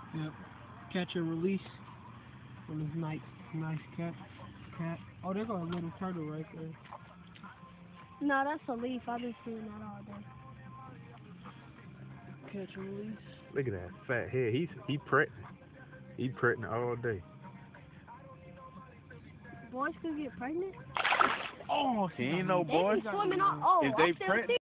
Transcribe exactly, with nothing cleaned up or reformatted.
Yep. Catch and release on this nice, nice cat. Cat. Oh, there goes a little turtle right there. No, that's a leaf. I've been seeing that all day. Catch and release. Look at that fat head. He's he pregnant. He pregnant all day. Boys still get pregnant? Oh, he ain't no They boy. be swimming all. Oh, If I they still pregnant. see